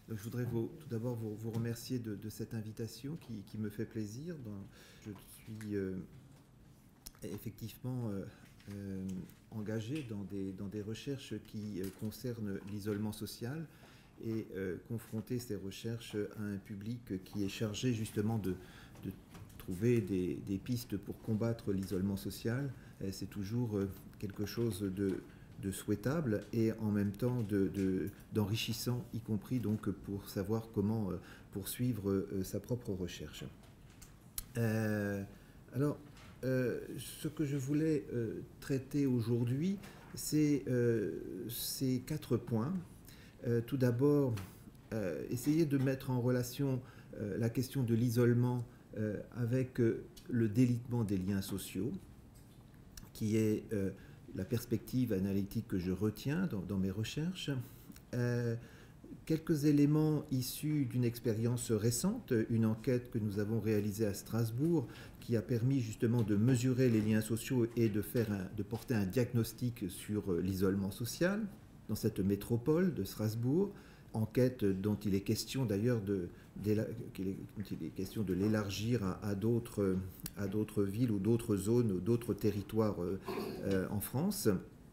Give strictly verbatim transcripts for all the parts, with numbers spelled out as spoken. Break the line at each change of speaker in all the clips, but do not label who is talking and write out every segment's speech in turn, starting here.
Donc, je voudrais vous, tout d'abord vous, vous remercier de, de cette invitation qui, qui me fait plaisir. Dans, je suis euh, effectivement euh, euh, engagé dans des, dans des recherches qui euh, concernent l'isolement social et euh, confronter ces recherches à un public qui est chargé justement de, de trouver des, des pistes pour combattre l'isolement social. C'est toujours euh, quelque chose de de souhaitable et en même temps de, de, d'enrichissant, y compris donc pour savoir comment euh, poursuivre euh, sa propre recherche. Euh, alors, euh, ce que je voulais euh, traiter aujourd'hui, c'est euh, ces quatre points. Euh, tout d'abord, euh, essayer de mettre en relation euh, la question de l'isolement euh, avec euh, le délitement des liens sociaux, qui est euh, la perspective analytique que je retiens dans, dans mes recherches. Euh, quelques éléments issus d'une expérience récente, une enquête que nous avons réalisée à Strasbourg qui a permis justement de mesurer les liens sociaux et de, faire un, de porter un diagnostic sur l'isolement social dans cette métropole de Strasbourg. Enquête dont il est question d'ailleurs de, dont il est question de l'élargir à, à d'autres à d'autres villes ou d'autres zones ou d'autres territoires euh, en France,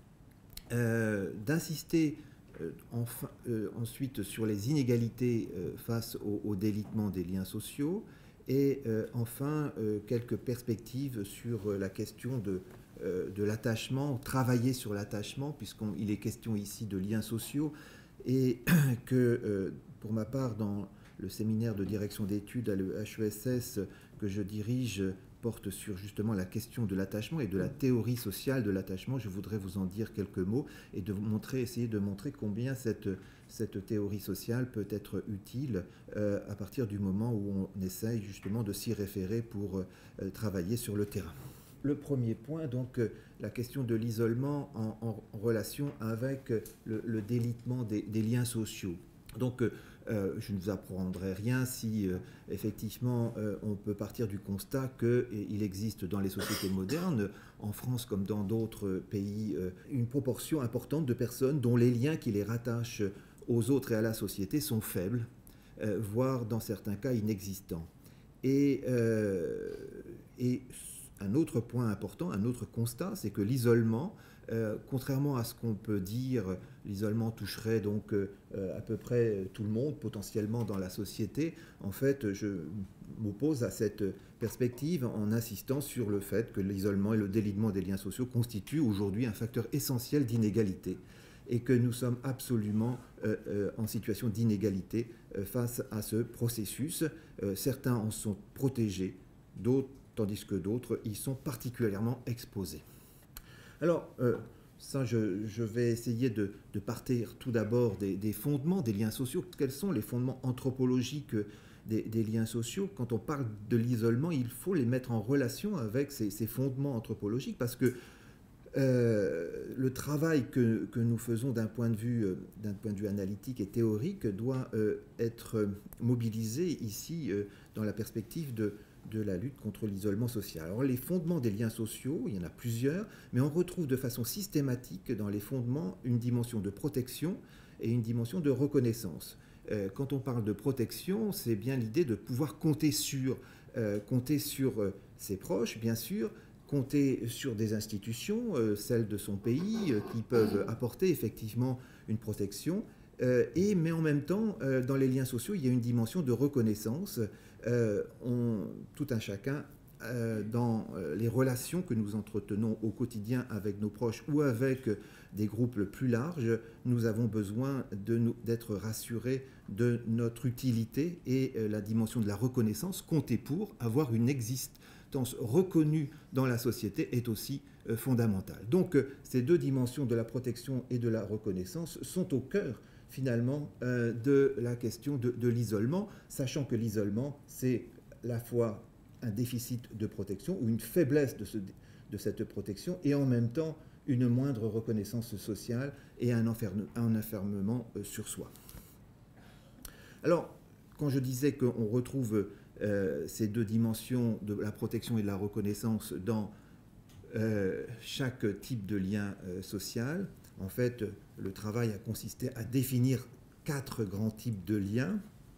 euh, d'insister euh, enfin, euh, ensuite sur les inégalités euh, face au, au délitement des liens sociaux et euh, enfin euh, quelques perspectives sur la question de, euh, de l'attachement, travailler sur l'attachement puisqu'il est question ici de liens sociaux et que euh, pour ma part dans le séminaire de direction d'études à l'E H E S S que je dirige porte sur justement la question de l'attachement et de la théorie sociale de l'attachement. Je voudrais vous en dire quelques mots et de vous montrer, essayer de montrer combien cette, cette théorie sociale peut être utile euh, à partir du moment où on essaye justement de s'y référer pour euh, travailler sur le terrain. Le premier point, donc, euh, la question de l'isolement en, en, en relation avec le, le délitement des, des liens sociaux. Donc, euh, je ne vous apprendrai rien si, euh, effectivement, euh, on peut partir du constat qu'il existe dans les sociétés modernes, en France comme dans d'autres pays, euh, une proportion importante de personnes dont les liens qui les rattachent aux autres et à la société sont faibles, euh, voire dans certains cas inexistants. Et, euh, et un autre point important, un autre constat, c'est que l'isolement, euh, contrairement à ce qu'on peut dire, l'isolement toucherait donc euh, à peu près tout le monde potentiellement dans la société. En fait, je m'oppose à cette perspective en insistant sur le fait que l'isolement et le délitement des liens sociaux constituent aujourd'hui un facteur essentiel d'inégalité et que nous sommes absolument euh, euh, en situation d'inégalité euh, face à ce processus. Euh, certains en sont protégés, d'autres tandis que d'autres y sont particulièrement exposés. Alors, euh, ça, je, je, vais essayer de, de partir tout d'abord des, des fondements des liens sociaux. Quels sont les fondements anthropologiques des, des liens sociaux? Quand on parle de l'isolement, il faut les mettre en relation avec ces, ces fondements anthropologiques parce que euh, le travail que, que nous faisons d'un point de vue, euh, d'un point de vue analytique et théorique doit euh, être mobilisé ici euh, dans la perspective de de la lutte contre l'isolement social. Alors les fondements des liens sociaux, il y en a plusieurs, mais on retrouve de façon systématique dans les fondements une dimension de protection et une dimension de reconnaissance. Euh, quand on parle de protection, c'est bien l'idée de pouvoir compter sur, euh, compter sur euh, ses proches, bien sûr, compter sur des institutions, euh, celles de son pays, euh, qui peuvent apporter effectivement une protection. Euh, et, mais en même temps, euh, dans les liens sociaux, il y a une dimension de reconnaissance. Euh, on, tout un chacun, euh, dans euh, les relations que nous entretenons au quotidien avec nos proches ou avec euh, des groupes plus larges, nous avons besoin de nous, d'être rassurés de notre utilité et euh, la dimension de la reconnaissance, compter pour avoir une existence reconnue dans la société est aussi euh, fondamentale. Donc euh, ces deux dimensions de la protection et de la reconnaissance sont au cœur finalement euh, de la question de, de l'isolement, sachant que l'isolement, c'est à la fois un déficit de protection ou une faiblesse de, ce, de cette protection et en même temps une moindre reconnaissance sociale et un, enferme, un enfermement euh, sur soi. Alors, quand je disais qu'on retrouve euh, ces deux dimensions de la protection et de la reconnaissance dans euh, chaque type de lien euh, social, en fait, le travail a consisté à définir quatre grands types de liens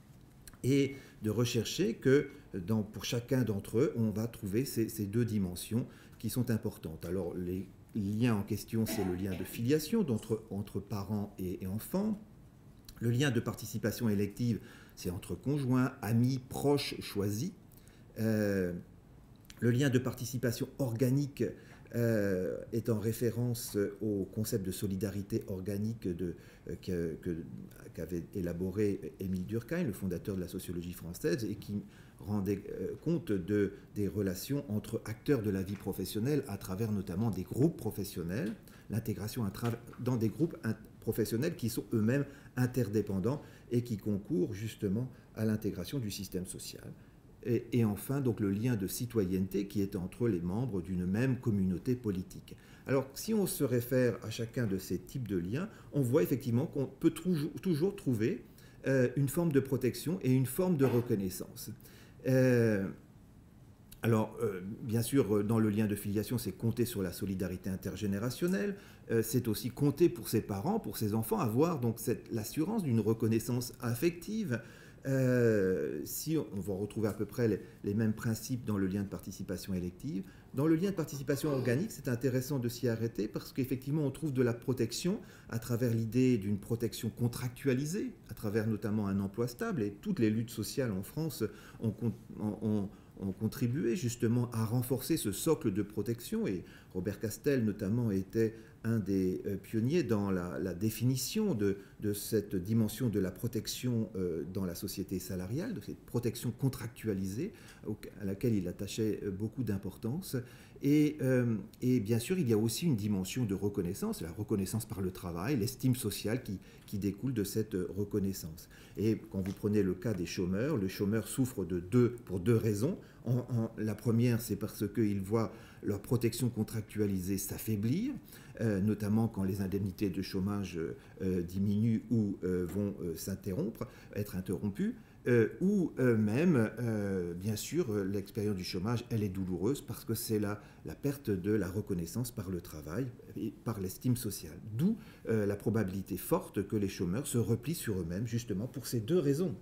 et de rechercher que dans, pour chacun d'entre eux, on va trouver ces, ces deux dimensions qui sont importantes. Alors, les liens en question, c'est le lien de filiation entre, entre parents et, et enfants. Le lien de participation élective, c'est entre conjoints, amis, proches, choisis. Euh, le lien de participation organique euh, est en référence au concept de solidarité organique de, euh, que, que, qu'avait élaboré Émile Durkheim, le fondateur de la sociologie française, et qui rendait euh, compte de, des relations entre acteurs de la vie professionnelle à travers notamment des groupes professionnels, l'intégration dans des groupes professionnels qui sont eux-mêmes interdépendants et qui concourent justement à l'intégration du système social. Et, et enfin, donc, le lien de citoyenneté qui est entre les membres d'une même communauté politique. Alors, si on se réfère à chacun de ces types de liens, on voit effectivement qu'on peut toujours, toujours trouver euh, une forme de protection et une forme de reconnaissance. Euh, alors, euh, bien sûr, dans le lien de filiation, c'est compter sur la solidarité intergénérationnelle, euh, c'est aussi compter pour ses parents, pour ses enfants, avoir donc l'assurance d'une reconnaissance affective. Euh, si on, on va retrouver à peu près les, les mêmes principes dans le lien de participation élective. Dans le lien de participation organique, c'est intéressant de s'y arrêter parce qu'effectivement, on trouve de la protection à travers l'idée d'une protection contractualisée, à travers notamment un emploi stable. Et toutes les luttes sociales en France ont, ont, ont contribué justement à renforcer ce socle de protection. Et Robert Castel, notamment, était un des pionniers dans la, la définition de, de cette dimension de la protection euh, dans la société salariale, de cette protection contractualisée à laquelle il attachait beaucoup d'importance. Et, euh, et bien sûr, il y a aussi une dimension de reconnaissance, la reconnaissance par le travail, l'estime sociale qui, qui découle de cette reconnaissance. Et quand vous prenez le cas des chômeurs, le chômeur souffre de deux, pour deux raisons. En, en, la première, c'est parce qu'ils voient leur protection contractualisée s'affaiblir, euh, notamment quand les indemnités de chômage euh, diminuent ou euh, vont euh, s'interrompre, être interrompues. Euh, ou euh, même, euh, bien sûr, euh, l'expérience du chômage, elle est douloureuse parce que c'est la, la perte de la reconnaissance par le travail et par l'estime sociale. D'où euh, la probabilité forte que les chômeurs se replient sur eux-mêmes, justement pour ces deux raisons.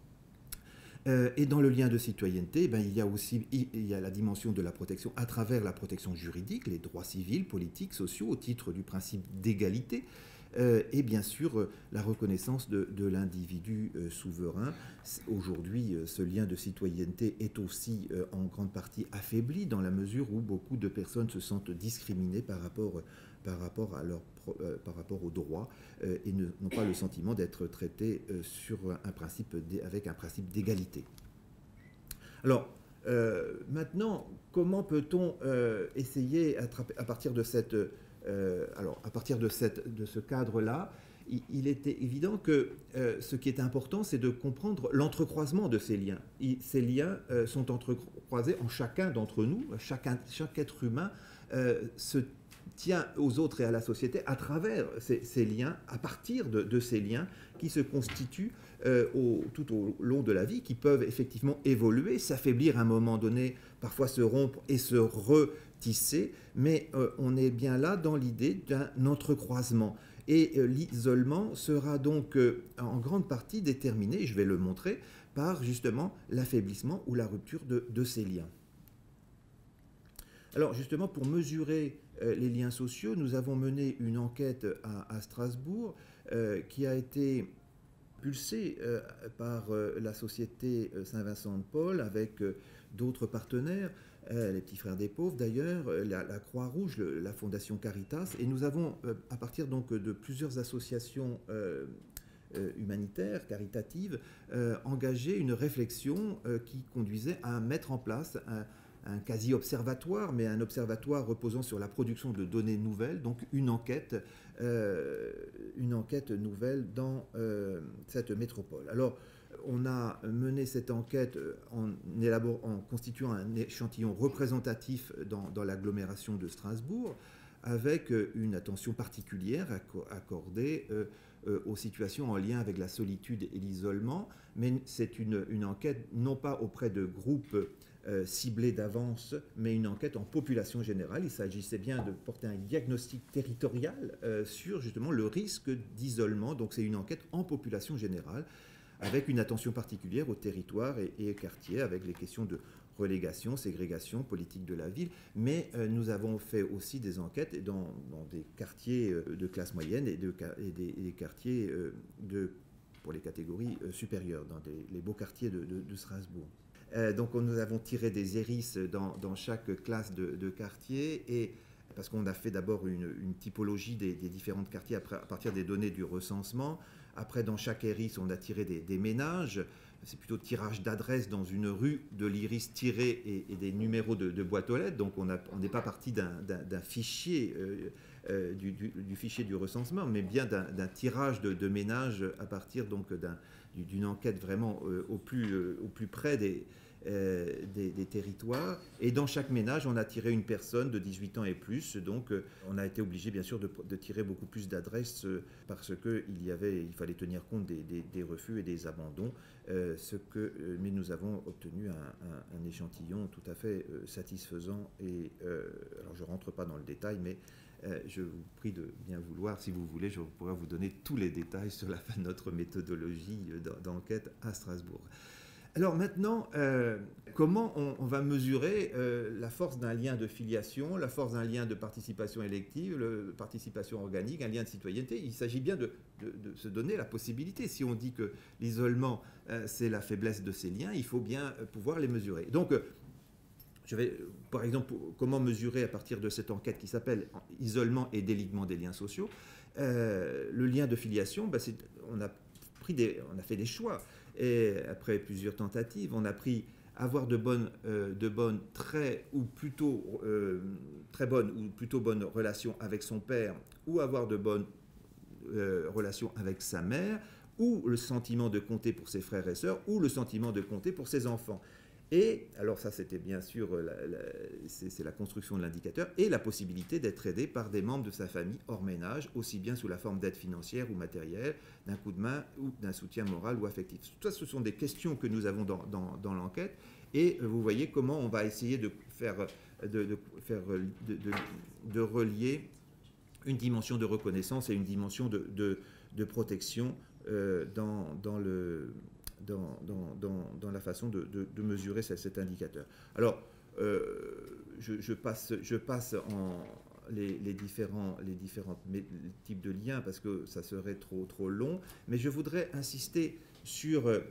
Euh, et dans le lien de citoyenneté, ben, il y a aussi il y a la dimension de la protection à travers la protection juridique, les droits civils, politiques, sociaux, au titre du principe d'égalité. Euh, et bien sûr euh, la reconnaissance de, de l'individu euh, souverain. Aujourd'hui, euh, ce lien de citoyenneté est aussi euh, en grande partie affaibli dans la mesure où beaucoup de personnes se sentent discriminées par rapport, par rapport, à leur, euh, par rapport aux droits euh, et n'ont pas le sentiment d'être traitées euh, sur un principe avec un principe d'égalité. Alors, euh, maintenant, comment peut-on euh, essayer à, à partir de cette... Euh, alors, à partir de, cette, de ce cadre-là, il, il était évident que euh, ce qui est important, c'est de comprendre l'entrecroisement de ces liens. Et ces liens euh, sont entrecroisés en chacun d'entre nous. Chacun, chaque être humain euh, se tient aux autres et à la société à travers ces, ces liens, à partir de, de ces liens qui se constituent euh, au, tout au long de la vie, qui peuvent effectivement évoluer, s'affaiblir à un moment donné, parfois se rompre et se retisser, mais euh, on est bien là dans l'idée d'un entrecroisement. Et euh, l'isolement sera donc euh, en grande partie déterminé, je vais le montrer, par justement l'affaiblissement ou la rupture de, de ces liens. Alors justement, pour mesurer euh, les liens sociaux, nous avons mené une enquête à, à Strasbourg euh, qui a été pulsée euh, par euh, la société Saint-Vincent-de-Paul avec euh, d'autres partenaires, euh, les Petits Frères des Pauvres d'ailleurs, la, la Croix-Rouge, le, la Fondation Caritas, et nous avons, euh, à partir donc de plusieurs associations euh, euh, humanitaires, caritatives, euh, engagé une réflexion euh, qui conduisait à mettre en place un un quasi-observatoire, mais un observatoire reposant sur la production de données nouvelles, donc une enquête, euh, une enquête nouvelle dans euh, cette métropole. Alors, on a mené cette enquête en, élabore, en constituant un échantillon représentatif dans, dans l'agglomération de Strasbourg, avec une attention particulière accordée euh, euh, aux situations en lien avec la solitude et l'isolement, mais c'est une, une enquête non pas auprès de groupes euh, ciblés d'avance, mais une enquête en population générale. Il s'agissait bien de porter un diagnostic territorial euh, sur justement le risque d'isolement. Donc c'est une enquête en population générale, avec une attention particulière aux territoires et, et quartiers, avec les questions de relégation, ségrégation, politique de la ville. Mais euh, nous avons fait aussi des enquêtes dans, dans des quartiers euh, de classe moyenne et, de, et, des, et des quartiers euh, de, pour les catégories euh, supérieures, dans des, les beaux quartiers de, de, de Strasbourg. Euh, donc nous avons tiré des hérisses dans, dans chaque classe de, de quartier, et parce qu'on a fait d'abord une, une typologie des, des différents quartiers après, à partir des données du recensement. Après, dans chaque héris, on a tiré des, des ménages. C'est plutôt tirage d'adresses dans une rue, de l'iris tiré et, et des numéros de, de boîte aux lettres. Donc on n'est pas parti d'un fichier, euh, euh, du, du, du fichier du recensement, mais bien d'un tirage de, de ménages à partir d'une enquête vraiment euh, au, plus, euh, au plus près des, euh, des, des territoires. Et dans chaque ménage, on a tiré une personne de dix-huit ans et plus. Donc euh, on a été obligé, bien sûr, de, de tirer beaucoup plus d'adresses euh, parce qu'il y avait, il fallait tenir compte des, des, des refus et des abandons. Euh, ce que, euh, mais nous avons obtenu un, un, un échantillon tout à fait euh, satisfaisant. Et euh, alors je ne rentre pas dans le détail, mais euh, je vous prie de bien vouloir, si vous voulez, je pourrais vous donner tous les détails sur la fin de notre méthodologie d'enquête à Strasbourg. Alors maintenant, euh, comment on, on va mesurer euh, la force d'un lien de filiation, la force d'un lien de participation élective, la participation organique, un lien de citoyenneté? Il s'agit bien de, de, de se donner la possibilité. Si on dit que l'isolement, euh, c'est la faiblesse de ces liens, il faut bien pouvoir les mesurer. Donc, euh, je vais, par exemple, comment mesurer à partir de cette enquête qui s'appelle « Isolement et délitement des liens sociaux euh, », le lien de filiation, ben on, a pris des, on a fait des choix. Et après plusieurs tentatives, on a pris avoir de bonnes, euh, de bonnes très ou plutôt euh, très bonnes ou plutôt bonnes relations avec son père, ou avoir de bonnes euh, relations avec sa mère, ou le sentiment de compter pour ses frères et sœurs, ou le sentiment de compter pour ses enfants. Et, alors ça c'était bien sûr, c'est la construction de l'indicateur, et la possibilité d'être aidé par des membres de sa famille hors ménage, aussi bien sous la forme d'aide financière ou matérielle, d'un coup de main ou d'un soutien moral ou affectif. Tout ça, ce sont des questions que nous avons dans, dans, dans l'enquête, et vous voyez comment on va essayer de faire, de, de, faire, de, de, de relier une dimension de reconnaissance et une dimension de, de, de protection euh, dans, dans le... Dans, dans, dans, dans la façon de, de, de mesurer cet, cet indicateur. Alors, euh, je, je, passe, je passe en les, les, différents, les différents types de liens parce que ça serait trop, trop long, mais je voudrais insister sur, euh,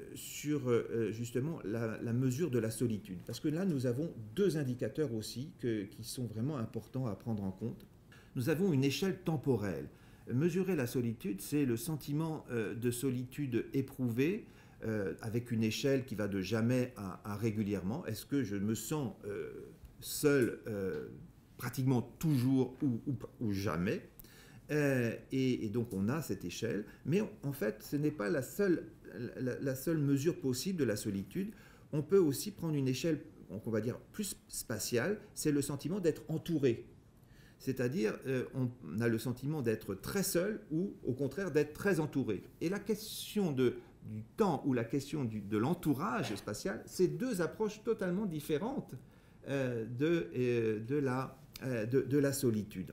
sur euh, justement la, la mesure de la solitude, parce que là, nous avons deux indicateurs aussi que, qui sont vraiment importants à prendre en compte. Nous avons une échelle temporelle. Mesurer la solitude, c'est le sentiment euh, de solitude éprouvé euh, avec une échelle qui va de jamais à, à régulièrement. Est-ce que je me sens euh, seul euh, pratiquement toujours ou, ou, ou jamais euh, et, et donc on a cette échelle, mais on, en fait ce n'est pas la seule, la, la seule mesure possible de la solitude. On peut aussi prendre une échelle, on va dire, plus spatiale, c'est le sentiment d'être entouré. C'est-à-dire, euh, on a le sentiment d'être très seul ou, au contraire, d'être très entouré. Et la question de, du temps ou la question du, de l'entourage spatial, c'est deux approches totalement différentes euh, de, euh, de, la, euh, de, de la solitude.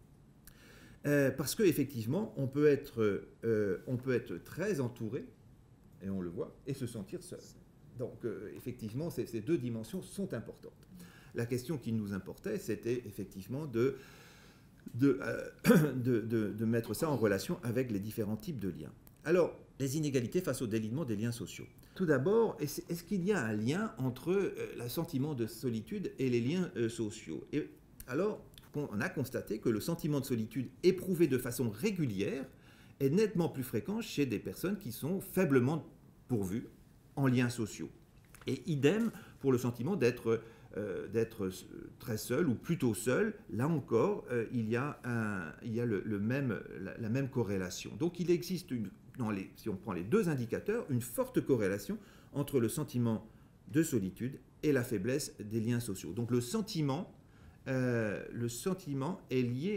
Euh, parce qu'effectivement, on peut être, euh, on peut être très entouré, et on le voit, et se sentir seul. Donc, euh, effectivement, ces, ces deux dimensions sont importantes. La question qui nous importait, c'était effectivement de, de, euh, de, de, de mettre ça en relation avec les différents types de liens. Alors, les inégalités face au délitement des liens sociaux. Tout d'abord, est-ce est qu'il y a un lien entre euh, le sentiment de solitude et les liens euh, sociaux? Et alors, on a constaté que le sentiment de solitude éprouvé de façon régulière est nettement plus fréquent chez des personnes qui sont faiblement pourvues en liens sociaux. Et idem pour le sentiment d'être euh, d'être très seul ou plutôt seul. Là encore, euh, il y a, un, il y a le, le même, la, la même corrélation. Donc il existe, une, dans les, si on prend les deux indicateurs, une forte corrélation entre le sentiment de solitude et la faiblesse des liens sociaux. Donc le sentiment, euh, le sentiment est lié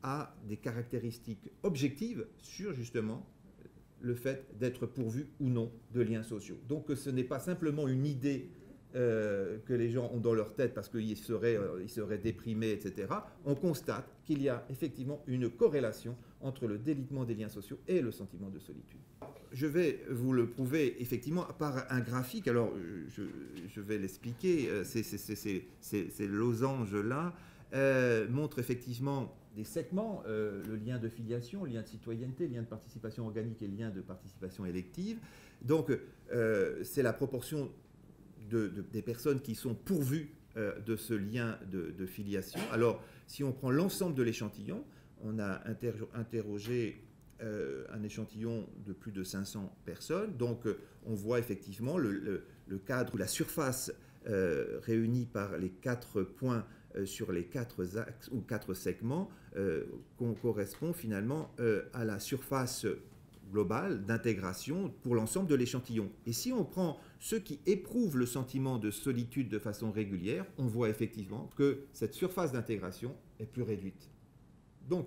a des caractéristiques objectives sur justement le fait d'être pourvu ou non de liens sociaux. Donc ce n'est pas simplement une idée euh, que les gens ont dans leur tête parce qu'ils seraient, euh, ils seraient déprimés, et cetera. On constate qu'il y a effectivement une corrélation entre le délitement des liens sociaux et le sentiment de solitude. Je vais vous le prouver effectivement par un graphique. Alors je, je vais l'expliquer. Ces, ces, ces, ces, ces losanges-là euh, montrent effectivement des segments, euh, le lien de filiation, le lien de citoyenneté, le lien de participation organique et le lien de participation élective. Donc, euh, c'est la proportion de, de, des personnes qui sont pourvues euh, de ce lien de, de filiation. Alors, si on prend l'ensemble de l'échantillon, on a inter interrogé euh, un échantillon de plus de cinq cents personnes. Donc, euh, on voit effectivement le, le, le cadre ou la surface euh, réunie par les quatre points sur les quatre axes ou quatre segments euh, qu'on correspond finalement euh, à la surface globale d'intégration pour l'ensemble de l'échantillon. Et si on prend ceux qui éprouvent le sentiment de solitude de façon régulière, on voit effectivement que cette surface d'intégration est plus réduite. Donc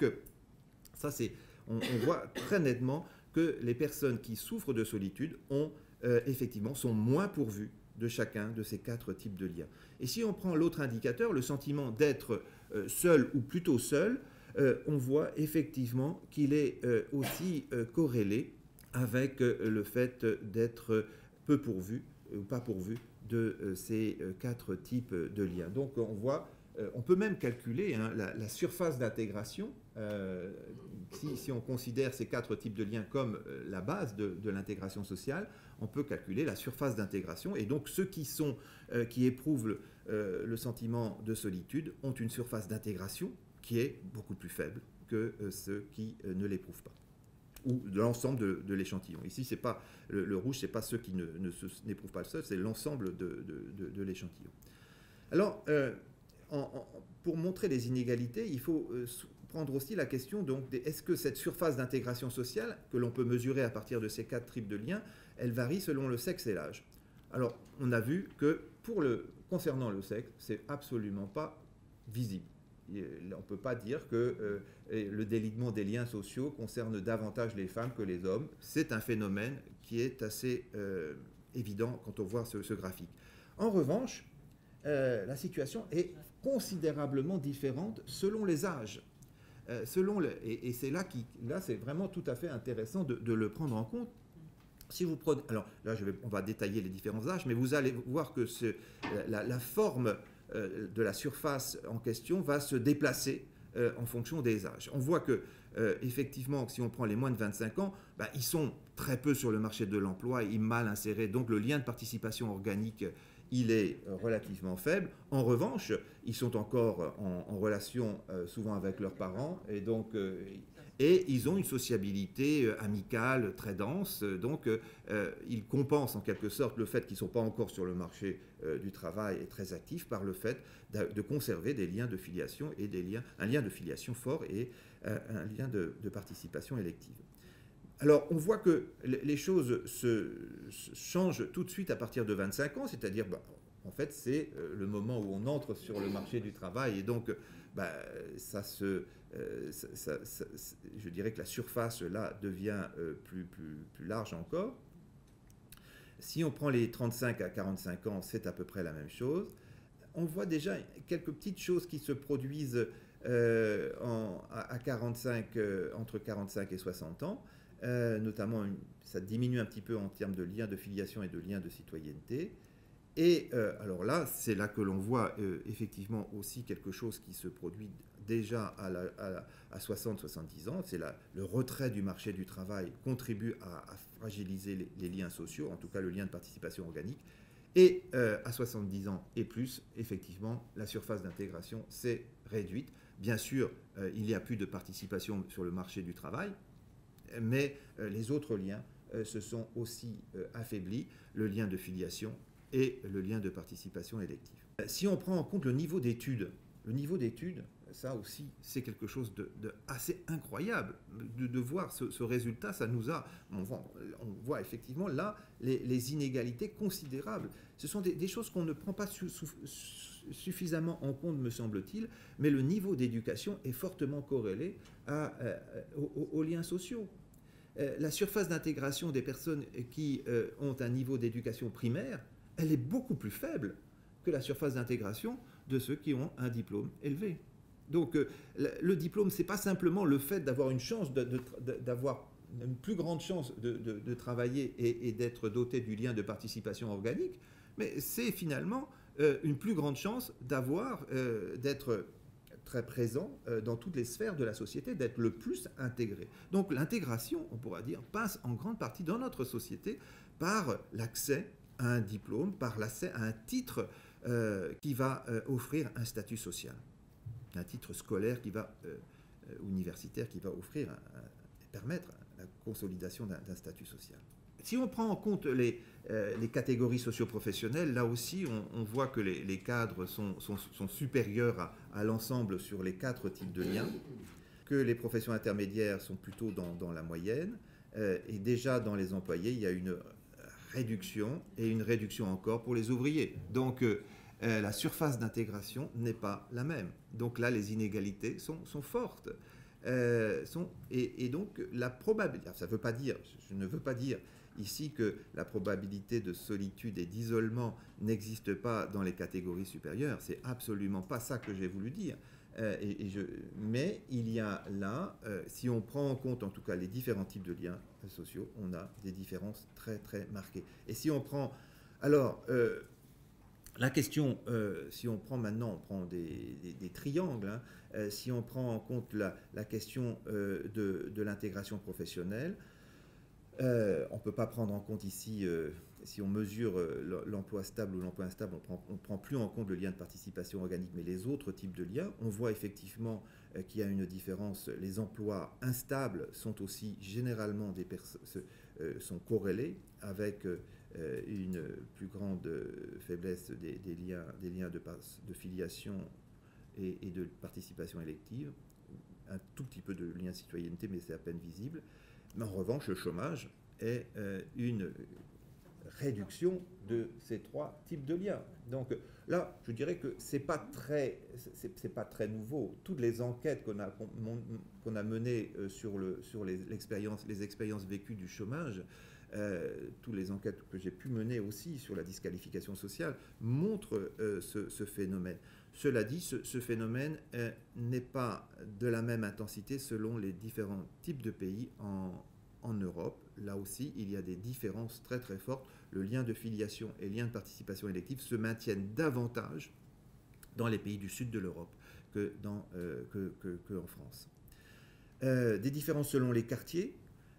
ça c'est, on, on voit très nettement que les personnes qui souffrent de solitude ont euh, effectivement sont moins pourvues de chacun de ces quatre types de liens. Et si on prend l'autre indicateur, le sentiment d'être euh, seul ou plutôt seul, euh, on voit effectivement qu'il est euh, aussi euh, corrélé avec euh, le fait d'être peu pourvu ou pas pourvu de euh, ces euh, quatre types de liens. Donc on voit, euh, on peut même calculer hein, la, la surface d'intégration, euh, si, si on considère ces quatre types de liens comme euh, la base de, de l'intégration sociale, on peut calculer la surface d'intégration. Et donc ceux qui, sont, euh, qui éprouvent le, euh, le sentiment de solitude ont une surface d'intégration qui est beaucoup plus faible que euh, ceux qui euh, ne l'éprouvent pas, ou de l'ensemble de, de l'échantillon. Ici, c'est pas, le, le rouge, ce n'est pas ceux qui ne, ne n'éprouvent pas le seul, c'est l'ensemble de, de, de, de l'échantillon. Alors, euh, en, en, pour montrer les inégalités, il faut euh, prendre aussi la question, donc, est-ce que cette surface d'intégration sociale, que l'on peut mesurer à partir de ces quatre types de liens, elle varie selon le sexe et l'âge. Alors, on a vu que pour le, concernant le sexe, c'est absolument pas visible. On ne peut pas dire que euh, le délitement des liens sociaux concerne davantage les femmes que les hommes. C'est un phénomène qui est assez euh, évident quand on voit ce, ce graphique. En revanche, euh, la situation est considérablement différente selon les âges. Euh, selon le, et et c'est là, qui, là c'est vraiment tout à fait intéressant de, de le prendre en compte. Si vous prenez, alors là, je vais, on va détailler les différents âges, mais vous allez voir que ce, la, la forme euh, de la surface en question va se déplacer euh, en fonction des âges. On voit que, euh, effectivement, si on prend les moins de vingt-cinq ans, bah, ils sont très peu sur le marché de l'emploi, ils mal insérés, donc le lien de participation organique, il est relativement faible. En revanche, ils sont encore en, en relation euh, souvent avec leurs parents, et donc... Euh, Et ils ont une sociabilité amicale très dense, donc euh, ils compensent en quelque sorte le fait qu'ils ne sont pas encore sur le marché euh, du travail et très actifs par le fait de, de conserver des liens de filiation et des liens, un lien de filiation fort et euh, un lien de, de participation élective. Alors, on voit que les choses se, se changent tout de suite à partir de vingt-cinq ans, c'est-à-dire, bah, en fait, c'est le moment où on entre sur le marché du travail et donc, bah, ça se... Euh, ça, ça, ça, je dirais que la surface là devient euh, plus, plus, plus large encore. Si on prend les trente-cinq à quarante-cinq ans, c'est à peu près la même chose. On voit déjà quelques petites choses qui se produisent euh, en, à quarante-cinq, euh, entre quarante-cinq et soixante ans, euh, notamment une, ça diminue un petit peu en termes de liens de filiation et de liens de citoyenneté. Et euh, alors là, c'est là que l'on voit euh, effectivement aussi quelque chose qui se produit déjà à, la, à, à soixante à soixante-dix ans. C'est le retrait du marché du travail contribue à, à fragiliser les, les liens sociaux, en tout cas le lien de participation organique. Et euh, à soixante-dix ans et plus, effectivement, la surface d'intégration s'est réduite. Bien sûr, euh, il n'y a plus de participation sur le marché du travail, mais euh, les autres liens euh, se sont aussi euh, affaiblis, le lien de filiation et le lien de participation élective. Si on prend en compte le niveau d'études, le niveau d'études, ça aussi, c'est quelque chose de, de assez incroyable de, de voir ce, ce résultat. Ça nous a, on voit, on voit effectivement là les, les inégalités considérables. Ce sont des, des choses qu'on ne prend pas su, su, suffisamment en compte, me semble-t-il, mais le niveau d'éducation est fortement corrélé à, à, aux, aux liens sociaux. Euh, la surface d'intégration des personnes qui euh, ont un niveau d'éducation primaire, elle est beaucoup plus faible que la surface d'intégration de ceux qui ont un diplôme élevé. Donc euh, le, le diplôme, ce n'est pas simplement le fait d'avoir une chance, de, de, de, d'avoir une plus grande chance de, de, de travailler et, et d'être doté du lien de participation organique, mais c'est finalement euh, une plus grande chance d'avoir, euh, d'être très présent euh, dans toutes les sphères de la société, d'être le plus intégré. Donc l'intégration, on pourra dire, passe en grande partie dans notre société par l'accès à un diplôme, par l'accès à un titre euh, qui va euh, offrir un statut social, un titre scolaire qui va, euh, universitaire qui va offrir, un, un, permettre la consolidation d'un, d'un statut social. Si on prend en compte les, euh, les catégories socio-professionnelles, là aussi, on, on voit que les, les cadres sont, sont, sont supérieurs à, à l'ensemble sur les quatre types de liens, que les professions intermédiaires sont plutôt dans, dans la moyenne, euh, et déjà dans les employés, il y a une réduction, et une réduction encore pour les ouvriers. Donc, euh, euh, la surface d'intégration n'est pas la même. Donc là, les inégalités sont, sont fortes. Euh, sont, et, et donc, la probabilité, ça veut pas dire, je ne veux pas dire ici que la probabilité de solitude et d'isolement n'existe pas dans les catégories supérieures. C'est absolument pas ça que j'ai voulu dire. Euh, et, et je, mais il y a là, euh, si on prend en compte en tout cas les différents types de liens sociaux, on a des différences très très marquées. Et si on prend, alors euh, la question, euh, si on prend maintenant, on prend des, des, des triangles, hein, euh, si on prend en compte la, la question euh, de, de l'intégration professionnelle, Euh, on ne peut pas prendre en compte ici, euh, si on mesure euh, l'emploi stable ou l'emploi instable, on ne prend plus en compte le lien de participation organique, mais les autres types de liens. On voit effectivement euh, qu'il y a une différence. Les emplois instables sont aussi généralement des euh, sont corrélés avec euh, une plus grande faiblesse des, des liens, des liens de, de filiation et, et de participation élective. Un tout petit peu de lien de citoyenneté, mais c'est à peine visible. Mais en revanche, le chômage est euh, une réduction de ces trois types de liens. Donc là, je dirais que c'est pas très, c'est, c'est pas très nouveau. Toutes les enquêtes qu'on a, qu'on a menées sur, le, sur les, l'expérience, les expériences vécues du chômage, euh, toutes les enquêtes que j'ai pu mener aussi sur la disqualification sociale montrent euh, ce, ce phénomène. Cela dit, ce, ce phénomène euh, n'est pas de la même intensité selon les différents types de pays en, en Europe. Là aussi, il y a des différences très très fortes. Le lien de filiation et le lien de participation élective se maintiennent davantage dans les pays du sud de l'Europe que, dans, euh, que, que, que en France. Euh, des différences selon les quartiers.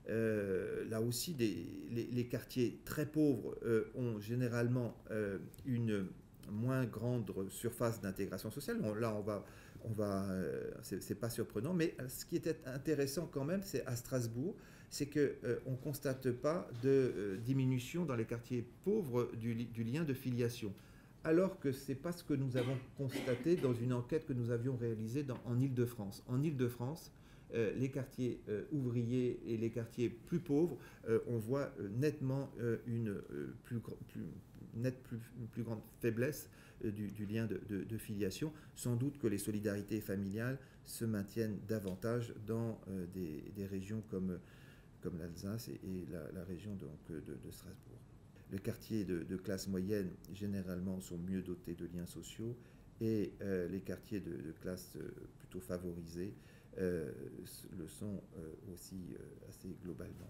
Euh, là aussi, des, les, les quartiers très pauvres euh, ont généralement euh, une moins grande surface d'intégration sociale. Bon, là, on va, on va, euh, c'est, c'est pas surprenant, mais ce qui était intéressant quand même, c'est à Strasbourg, c'est qu'on euh, ne constate pas de euh, diminution dans les quartiers pauvres du, du lien de filiation, alors que ce n'est pas ce que nous avons constaté dans une enquête que nous avions réalisée dans, en Île-de-France. En Île-de-France, Euh, les quartiers euh, ouvriers et les quartiers plus pauvres, euh, on voit euh, nettement euh, une, euh, plus, plus, net, plus, une plus grande faiblesse euh, du, du lien de, de, de filiation. Sans doute que les solidarités familiales se maintiennent davantage dans euh, des, des régions comme, comme l'Alsace et, et la, la région donc, de, de Strasbourg. Les quartiers de, de classe moyenne, généralement, sont mieux dotés de liens sociaux et euh, les quartiers de, de classe euh, plutôt favorisés Euh, le sont euh, aussi euh, assez globalement.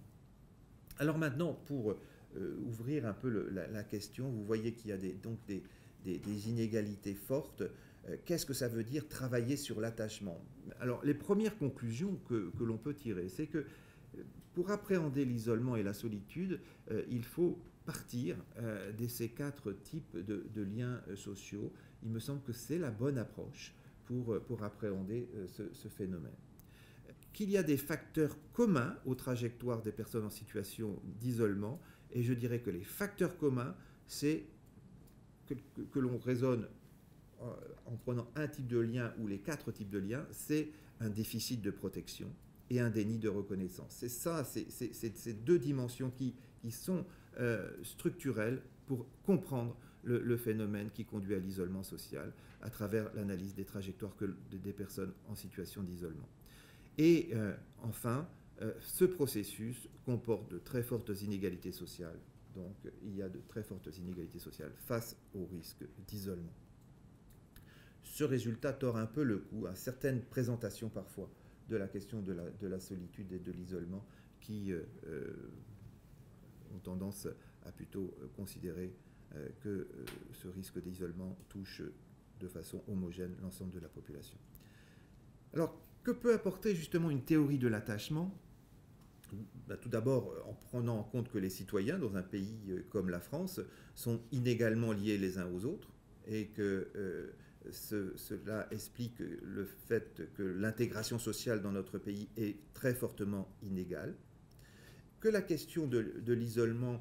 Alors maintenant, pour euh, ouvrir un peu le, la, la question, vous voyez qu'il y a des, donc des, des, des inégalités fortes. Euh, qu'est-ce que ça veut dire travailler sur l'attachement? Alors les premières conclusions que, que l'on peut tirer, c'est que pour appréhender l'isolement et la solitude, euh, il faut partir euh, de ces quatre types de, de liens euh, sociaux. Il me semble que c'est la bonne approche Pour, pour appréhender euh, ce, ce phénomène. Qu'il y a des facteurs communs aux trajectoires des personnes en situation d'isolement, et je dirais que les facteurs communs, c'est que, que, que l'on raisonne en prenant un type de lien ou les quatre types de liens, c'est un déficit de protection et un déni de reconnaissance. C'est ça, c'est ces deux dimensions qui, qui sont euh, structurelles pour comprendre le, le phénomène qui conduit à l'isolement social à travers l'analyse des trajectoires que, des personnes en situation d'isolement. Et euh, enfin, euh, ce processus comporte de très fortes inégalités sociales. Donc, il y a de très fortes inégalités sociales face au risque d'isolement. Ce résultat tord un peu le cou à certaines présentations parfois de la question de la, de la solitude et de l'isolement qui euh, euh, ont tendance à plutôt considérer euh, que euh, ce risque d'isolement touche de façon homogène l'ensemble de la population. Alors, que peut apporter justement une théorie de l'attachement? Ben, tout d'abord, en prenant en compte que les citoyens dans un pays comme la France sont inégalement liés les uns aux autres et que euh, ce, cela explique le fait que l'intégration sociale dans notre pays est très fortement inégale, que la question de, de l'isolement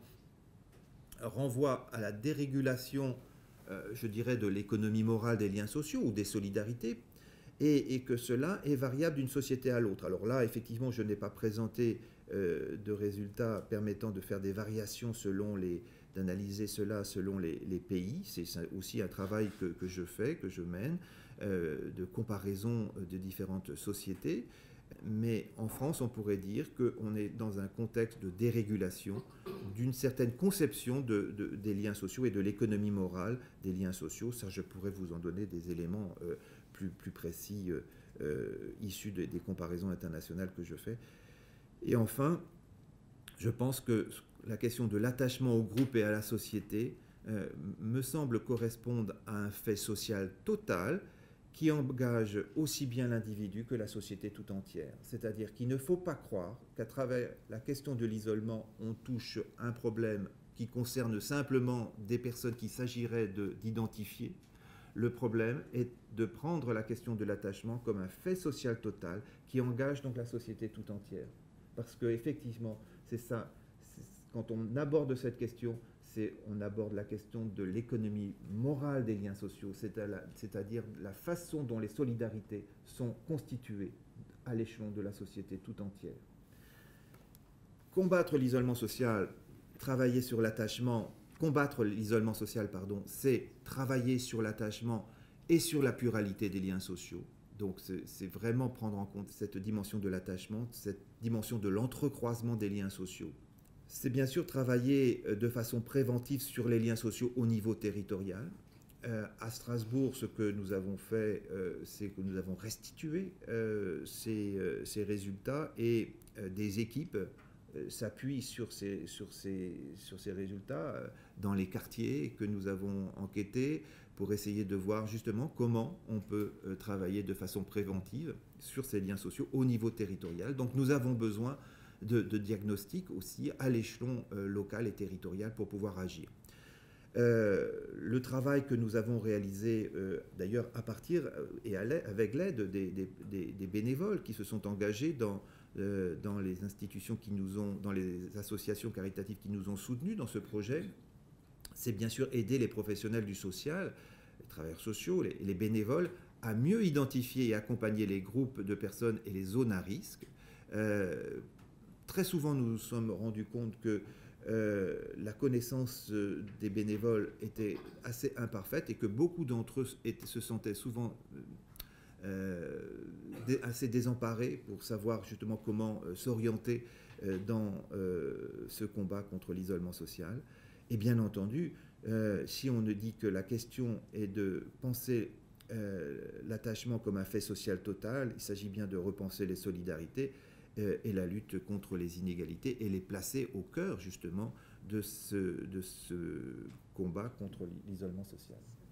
renvoie à la dérégulation, euh, je dirais, de l'économie morale des liens sociaux ou des solidarités, et, et que cela est variable d'une société à l'autre. Alors là, effectivement, je n'ai pas présenté euh, de résultats permettant de faire des variations selon les, d'analyser cela selon les, les pays. C'est aussi un travail que, que je fais, que je mène, euh, de comparaison de différentes sociétés. Mais en France, on pourrait dire qu'on est dans un contexte de dérégulation, d'une certaine conception de, de, des liens sociaux et de l'économie morale des liens sociaux. Ça, je pourrais vous en donner des éléments euh, plus, plus précis euh, euh, issus de, des comparaisons internationales que je fais. Et enfin, je pense que la question de l'attachement au groupe et à la société euh, me semble correspondre à un fait social total qui engage aussi bien l'individu que la société tout entière. C'est-à-dire qu'il ne faut pas croire qu'à travers la question de l'isolement, on touche un problème qui concerne simplement des personnes qu'il s'agirait d'identifier. Le problème est de prendre la question de l'attachement comme un fait social total qui engage donc la société tout entière. Parce qu'effectivement, c'est ça, quand on aborde cette question, on aborde la question de l'économie morale des liens sociaux, c'est-à-dire la façon dont les solidarités sont constituées à l'échelon de la société tout entière. Combattre l'isolement social, travailler sur l'attachement, combattre l'isolement social, pardon, c'est travailler sur l'attachement et sur la pluralité des liens sociaux. Donc c'est vraiment prendre en compte cette dimension de l'attachement, cette dimension de l'entrecroisement des liens sociaux. C'est bien sûr travailler de façon préventive sur les liens sociaux au niveau territorial. Euh, à Strasbourg, ce que nous avons fait, euh, c'est que nous avons restitué euh, ces, euh, ces résultats et euh, des équipes euh, s'appuient sur ces, sur, ces, sur ces résultats euh, dans les quartiers que nous avons enquêtés pour essayer de voir justement comment on peut euh, travailler de façon préventive sur ces liens sociaux au niveau territorial. Donc nous avons besoin De, de diagnostic aussi à l'échelon euh, local et territorial pour pouvoir agir. Euh, le travail que nous avons réalisé, euh, d'ailleurs à partir euh, et à l'aide, avec l'aide des, des, des, des bénévoles qui se sont engagés dans, euh, dans les institutions qui nous ont, dans les associations caritatives qui nous ont soutenus dans ce projet, c'est bien sûr aider les professionnels du social, les travailleurs sociaux, les, les bénévoles, à mieux identifier et accompagner les groupes de personnes et les zones à risque. Euh, Très souvent, nous nous sommes rendus compte que euh, la connaissance euh, des bénévoles était assez imparfaite et que beaucoup d'entre eux étaient, se sentaient souvent euh, dé, assez désemparés pour savoir justement comment euh, s'orienter euh, dans euh, ce combat contre l'isolement social. Et bien entendu, euh, si on ne dit que la question est de penser euh, l'attachement comme un fait social total, il s'agit bien de repenser les solidarités et la lutte contre les inégalités et les placer au cœur justement de ce, de ce combat contre l'isolement social.